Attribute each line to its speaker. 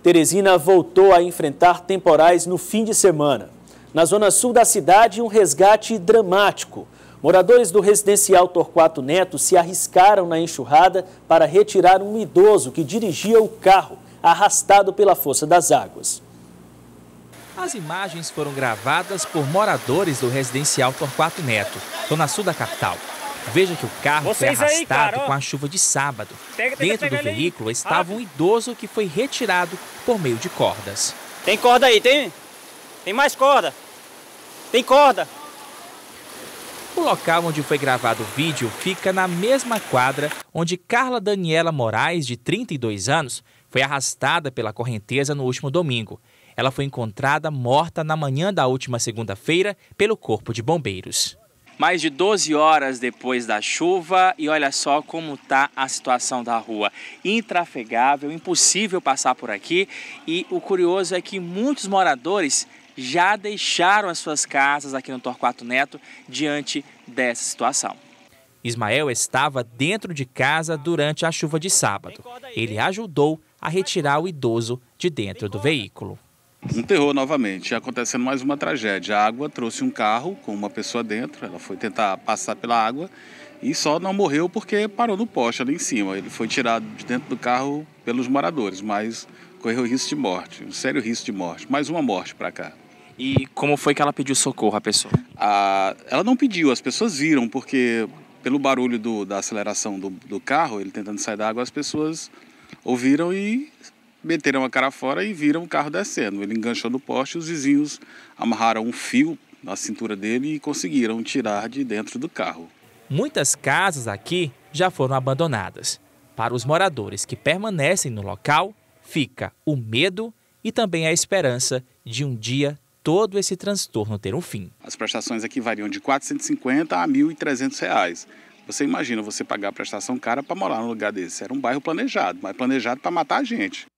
Speaker 1: Teresina voltou a enfrentar temporais no fim de semana. Na zona sul da cidade, um resgate dramático. Moradores do residencial Torquato Neto se arriscaram na enxurrada para retirar um idoso que dirigia o carro, arrastado pela força das águas.
Speaker 2: As imagens foram gravadas por moradores do residencial Torquato Neto, zona sul da capital. Veja que o carro foi arrastado com a chuva de sábado. Dentro do veículo estava um idoso que foi retirado por meio de cordas.
Speaker 3: Tem corda aí, tem? Tem mais corda. Tem corda.
Speaker 2: O local onde foi gravado o vídeo fica na mesma quadra onde Carla Daniela Moraes, de 32 anos, foi arrastada pela correnteza no último domingo. Ela foi encontrada morta na manhã da última segunda-feira pelo Corpo de Bombeiros. Mais de 12 horas depois da chuva e olha só como está a situação da rua. Intrafegável, impossível passar por aqui e o curioso é que muitos moradores já deixaram as suas casas aqui no Torquato Neto diante dessa situação. Ismael estava dentro de casa durante a chuva de sábado. Ele ajudou a retirar o idoso de dentro do veículo.
Speaker 4: Um terror novamente, acontecendo mais uma tragédia. A água trouxe um carro com uma pessoa dentro, ela foi tentar passar pela água e só não morreu porque parou no poste ali em cima. Ele foi tirado de dentro do carro pelos moradores, mas correu risco de morte, um sério risco de morte. Mais uma morte para cá.
Speaker 2: E como foi que ela pediu socorro à pessoa?
Speaker 4: Ela não pediu, as pessoas viram, porque pelo barulho da aceleração do carro, ele tentando sair da água, as pessoas ouviram e meteram a cara fora e viram o carro descendo. Ele enganchou no poste e os vizinhos amarraram um fio na cintura dele e conseguiram tirar de dentro do carro.
Speaker 2: Muitas casas aqui já foram abandonadas. Para os moradores que permanecem no local, fica o medo e também a esperança de um dia todo esse transtorno ter um fim.
Speaker 4: As prestações aqui variam de R$ 450 a R$ 1.300. Você imagina você pagar a prestação cara para morar num lugar desse. Era um bairro planejado, mas planejado para matar a gente.